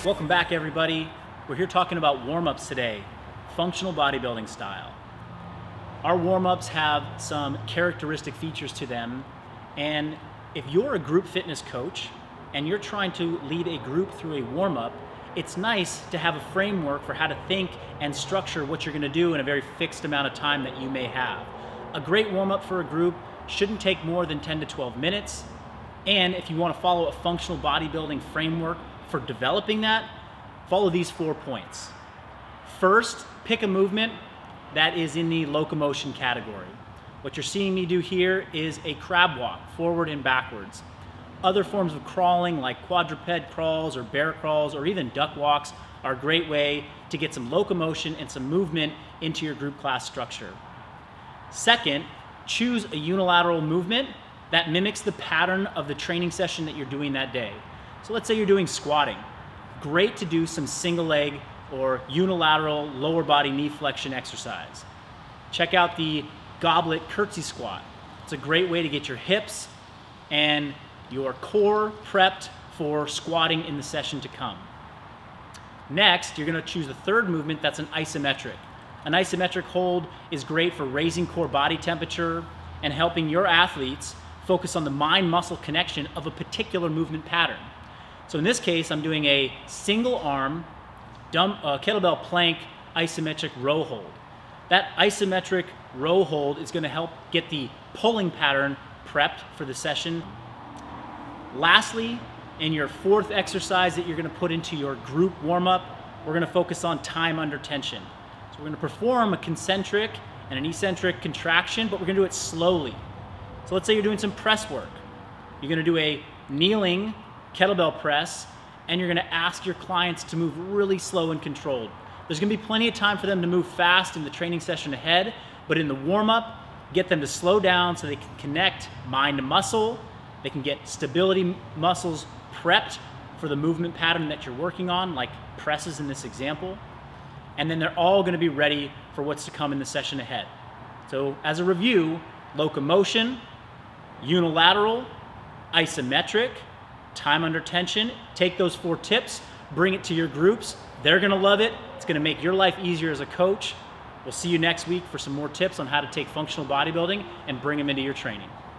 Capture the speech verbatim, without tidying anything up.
Welcome back, everybody. We're here talking about warm-ups today, functional bodybuilding style. Our warm-ups have some characteristic features to them, and if you're a group fitness coach and you're trying to lead a group through a warm-up, it's nice to have a framework for how to think and structure what you're going to do in a very fixed amount of time that you may have. A great warm-up for a group shouldn't take more than ten to twelve minutes, and if you want to follow a functional bodybuilding framework for developing that, follow these four points. First, pick a movement that is in the locomotion category. What you're seeing me do here is a crab walk, forward and backwards. Other forms of crawling like quadruped crawls or bear crawls or even duck walks are a great way to get some locomotion and some movement into your group class structure. Second, choose a unilateral movement that mimics the pattern of the training session that you're doing that day. So let's say you're doing squatting. Great to do some single leg or unilateral lower body knee flexion exercise. Check out the goblet curtsy squat. It's a great way to get your hips and your core prepped for squatting in the session to come. Next, you're gonna choose the third movement that's an isometric. An isometric hold is great for raising core body temperature and helping your athletes focus on the mind-muscle connection of a particular movement pattern. So in this case, I'm doing a single arm dumb, uh, kettlebell plank isometric row hold. That isometric row hold is going to help get the pulling pattern prepped for the session. Lastly, in your fourth exercise that you're going to put into your group warm-up, we're going to focus on time under tension. So we're going to perform a concentric and an eccentric contraction, but we're going to do it slowly. So let's say you're doing some press work. You're going to do a kneeling kettlebell press, and you're gonna ask your clients to move really slow and controlled. There's gonna be plenty of time for them to move fast in the training session ahead, but in the warm-up, get them to slow down so they can connect mind to muscle, they can get stability muscles prepped for the movement pattern that you're working on, like presses in this example, and then they're all gonna be ready for what's to come in the session ahead. So as a review, locomotion, unilateral, isometric, time under tension. Take those four tips, bring it to your groups. They're gonna love it. It's gonna make your life easier as a coach. We'll see you next week for some more tips on how to take functional bodybuilding and bring them into your training.